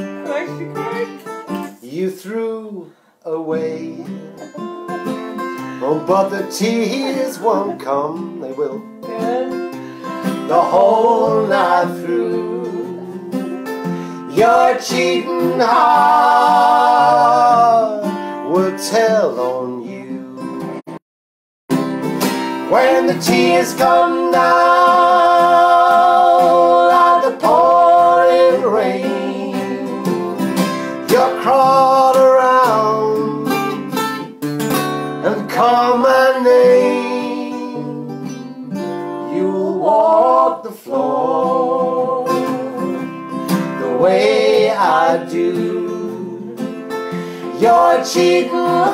you threw away. Oh, but the tears won't come, they will, the whole night through. Your cheating heart will tell on you. When the tears come down like the pouring rain, you're crawled around and call my name. You'll walk the floor the way I do. Your cheating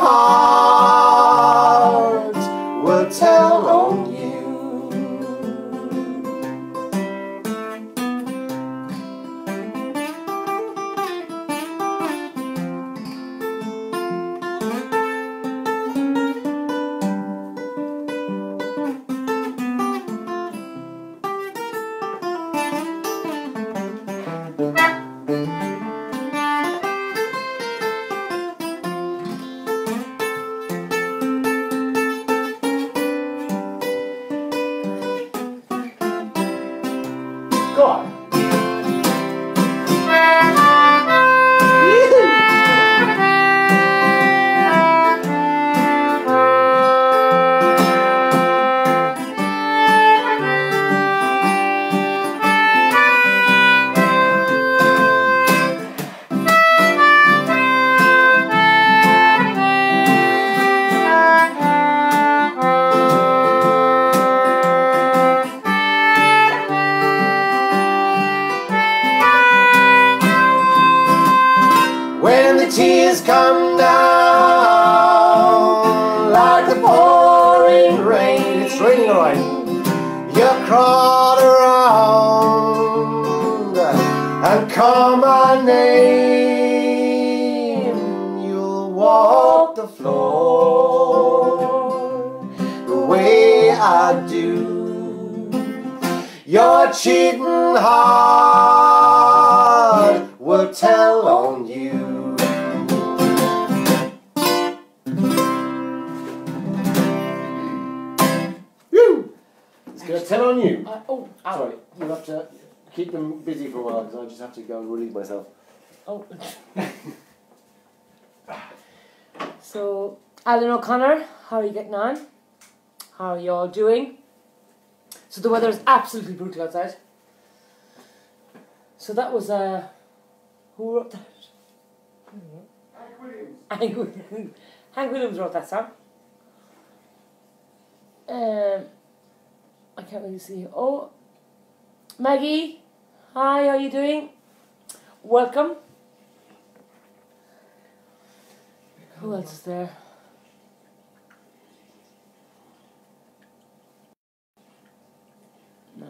heart will tell on you. Go on. When the tears come down like the pouring rain, it's raining alright, you're crawled around and call my name. You'll walk the floor the way I do. Your cheating heart will tell on you. It's going to tell on you. Uh, oh, ow. Sorry, you'll have to keep them busy for a while because I just have to go and relieve myself. Oh. So, Alan O'Connor, how are you getting on? How are you all doing? So the weather is absolutely brutal outside. So that was, uh, who wrote that? Hank Williams. Hank Williams. Hank Williams wrote that song. Um, I can't really see. Oh, Maggie, hi, how are you doing? Welcome. Who else is there? No.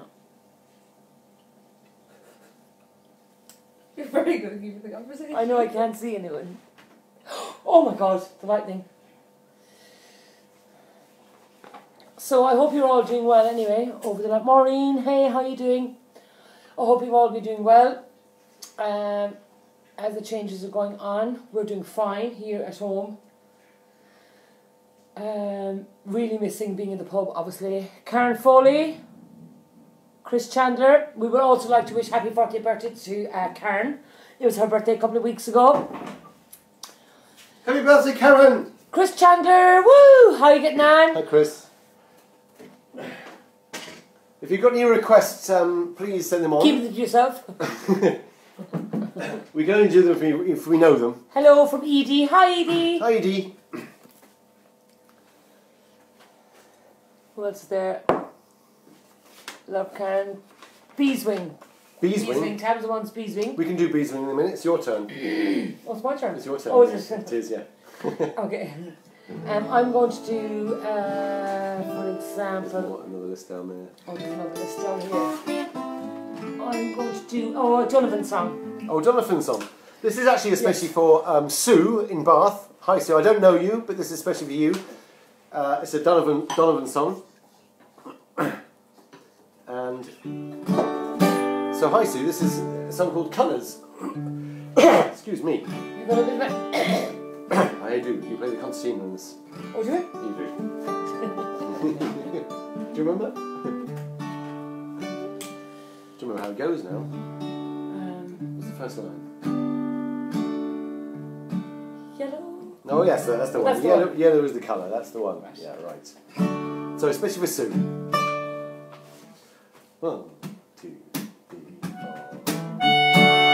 You're very good at keeping the conversation. I know I can't see anyone. Oh my God, the lightning. So I hope you're all doing well anyway. Over the night. Maureen, hey, how are you doing? I hope you've all been doing well. Um, as the changes are going on, we're doing fine here at home. Um, really missing being in the pub, obviously. Karen Foley, Chris Chandler. We would also like to wish happy fortieth birthday to uh, Karen. It was her birthday a couple of weeks ago. Happy birthday, Karen! Chris Chandler, woo! How are you getting on? Hi, Chris. If you've got any requests, um, please send them on. Keep it to yourself. We can only do them if we, if we know them. Hello from Edie. Hi, Edie. Hi, Edie. Who else is there? Love can. Beeswing. Beeswing. Tabs one's Beeswing. We can do Beeswing in a minute. It's your turn. Oh, it's my turn. It's your turn. Oh, is it? It is, yeah. Okay. Um, I'm going to do, uh, for example... There's another list down there. Oh, there's another list down here. I'm going to do, oh, a Donovan song. Oh, Donovan song. This is actually especially Yes. for um, Sue in Bath. Hi, Sue. I don't know you, but this is especially for you. Uh, it's a Donovan, Donovan song. And... So, hi, Sue. This is a song called Colours. Excuse me. You got a bit of a... I do. You play the concertina in this. Oh, do you? You do. Do you remember? Do you remember how it goes now? Um, What's the first line? yellow. Oh yes, that's the Oh, one. that's the Yellow, one. yellow is the colour. That's the one. Right. Yeah, right. So especially for Sue. One, two, three, four.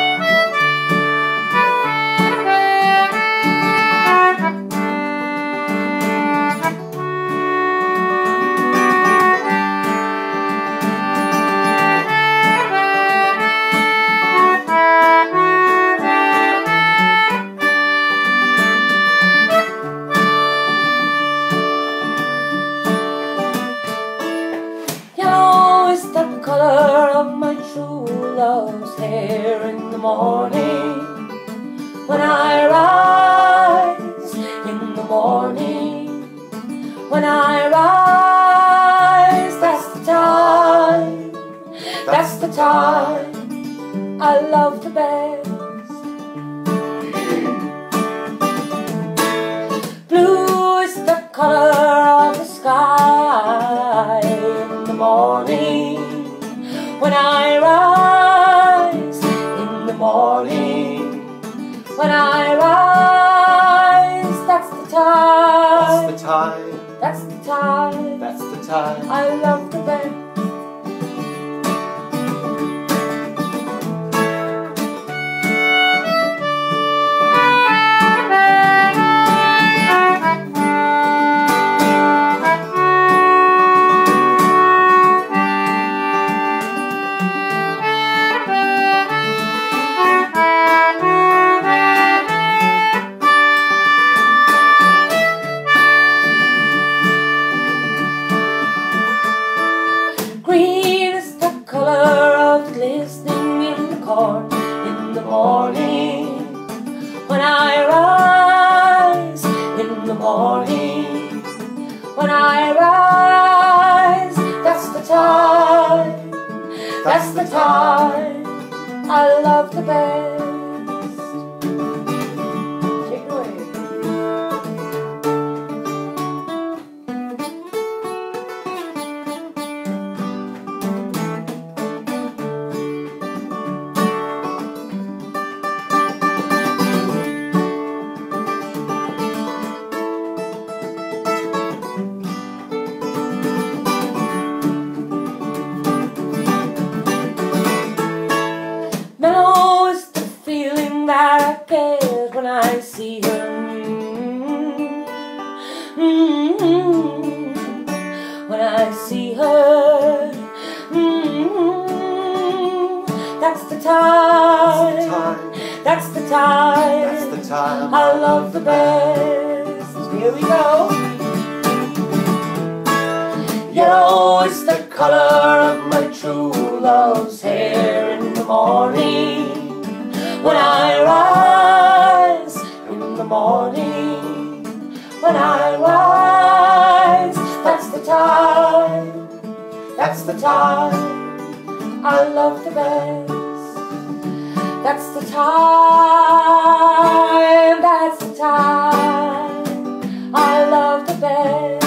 Yellow is the colour of my true love's hair in the morning. When I rise in the morning, when I rise, that's the time, that's the time I love the best. Blue is the colour of the sky in the morning. When I rise in the morning, when I rise, that's the time, That's the time. that's the time That's the time. I love the best. Green is the colour of glistening in the corn in the morning. When I rise in the morning, when I rise, that's the time, that's the time I love the best. Take it away. Mellow is the feeling that I get when I see her. Mm-hmm. When I see her, mm-hmm. That's the time, that's the time, That's the time. I love the best. Here we go. Yellow is the colour of my true love's hair in the morning. When I rise in the morning, when I rise, that's the time, that's the time I love the best. That's the time, that's the time I love the best.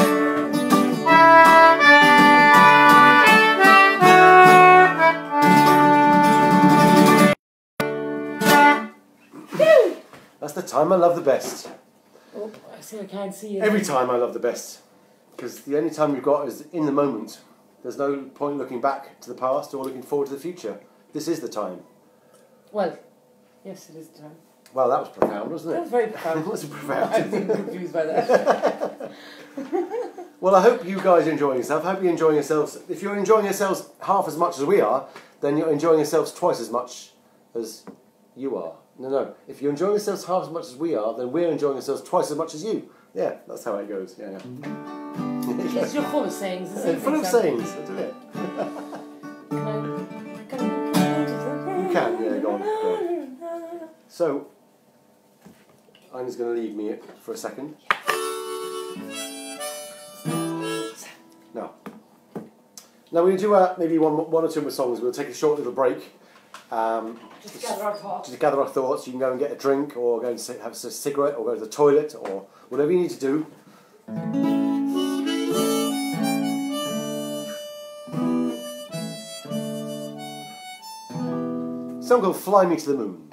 That's the time I love the best. Oh, I see I can't see it. Every time I love the best. Because the only time you've got is in the moment. There's no point looking back to the past or looking forward to the future. This is the time. Well, Yes, it is time. Well, that was profound, wasn't it? That was very profound. It was profound. I'm being confused by that. Well, I hope you guys are enjoying yourself. I hope you're enjoying yourselves. If you're enjoying yourselves half as much as we are, then you're enjoying yourselves twice as much as you are. No, no. If you're enjoying yourselves half as much as we are, then we're enjoying ourselves twice as much as you. Yeah, that's how it goes. Yeah, yeah. Yes, you're full of sayings. The same Full of thing, sayings, isn't it? Can I, can I, You can, yeah, go on. Go on. So, I'm just going to leave me for a second. Now, now we do uh, maybe one, one or two more songs. We'll take a short little break. Um, just gather our thoughts. Just gather our thoughts. You can go and get a drink, or go and have a cigarette, or go to the toilet, or whatever you need to do. Song called "Fly Me to the Moon."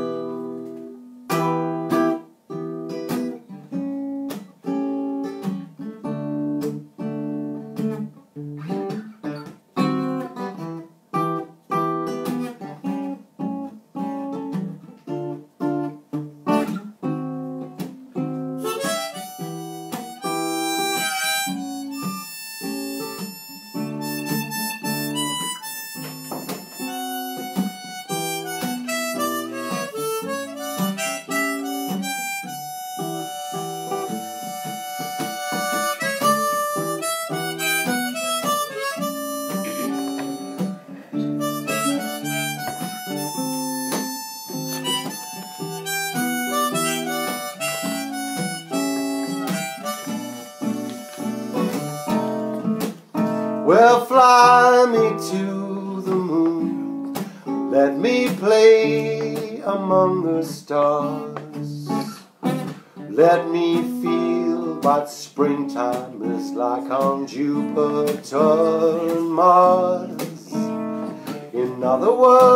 Well, fly me to the moon, let me play among the stars. Let me feel what springtime is like on Jupiter and Mars. In other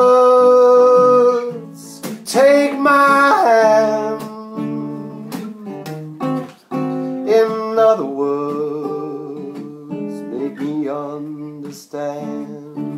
words, take my hand. In other words, make me understand.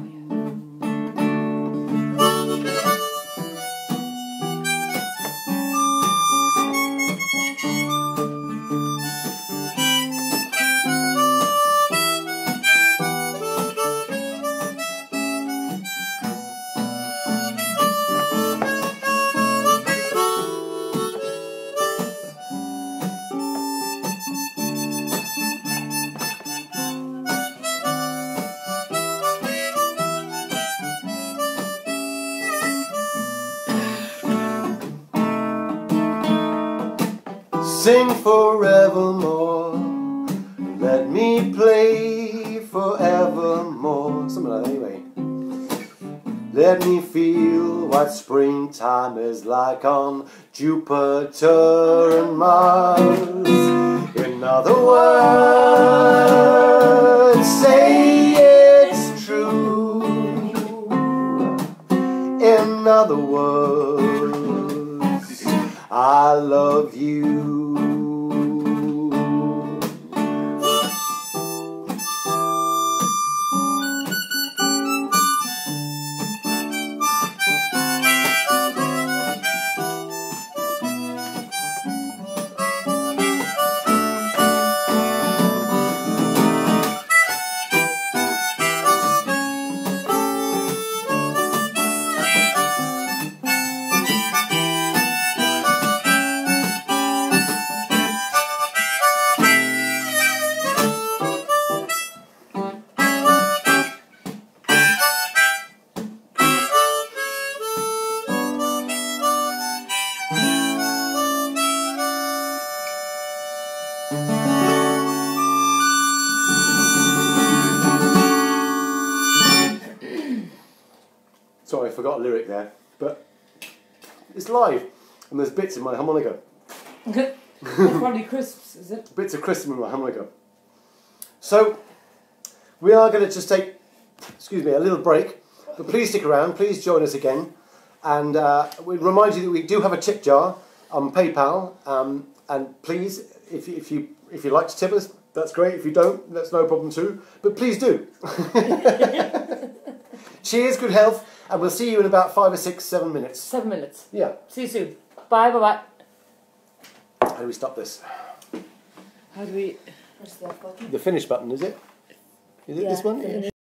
Sing forevermore, let me play forevermore. Something like that anyway. Let me feel what springtime is like on Jupiter and Mars. In other words, say it's true. In other words, I love you. Sorry, I forgot a lyric there, but it's live, and there's bits in my harmonica. Probably crisps, is it? Bits of crisp in my harmonica. So, we are going to just take, excuse me, a little break, but please stick around, please join us again, and uh, we remind you that we do have a tip jar on PayPal, um, and please, if you, if you if you like to tip us, that's great. If you don't, that's no problem too, but please do. Cheers, good health, And we'll see you in about five or six, seven minutes. Seven minutes. Yeah. See you soon. Bye, bye, bye. How do we stop this? How do we... Press that button. The finish button, is it? Is it Yeah, this one? finish.